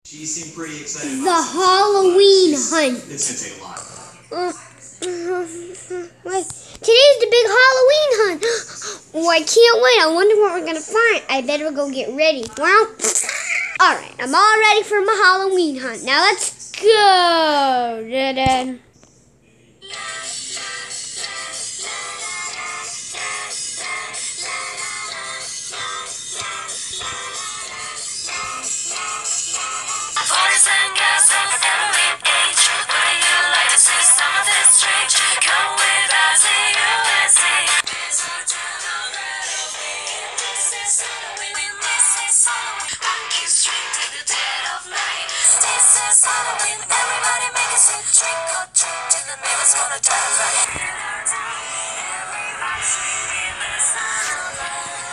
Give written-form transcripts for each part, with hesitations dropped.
She seemed pretty excited. The Halloween hunt. It's gonna take a lot. Wait, today's the big Halloween hunt. Oh, I can't wait. I wonder what we're gonna find. I better go get ready. Well, all right. I'm all ready for my Halloween hunt. Now let's go. Da-da. Boys and girls of every age, would you like to see some of this strange? Come with us to USC. This is Halloween, this is Halloween. Rocky Street to the dead of night. This is Halloween, everybody make a sit. Trick or treat till the neighbor's gonna die right. Everybody screaming this Halloween.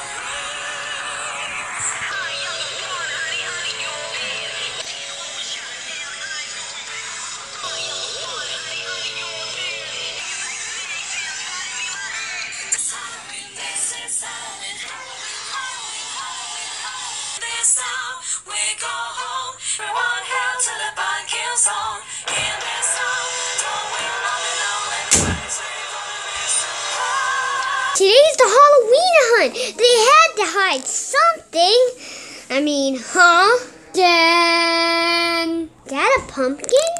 This time we go home. Everyone hail to the Biking song. In this song, don't we love it all? Everybody's ready for the rest of the world. Today's the Halloween hunt. They had to hide something. I mean, huh? Then, that a pumpkin?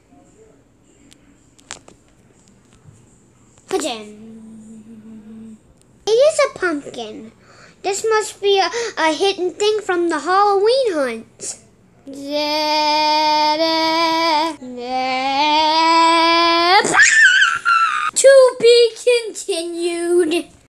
It is a pumpkin. This must be a hidden thing from the Halloween hunt. To be continued.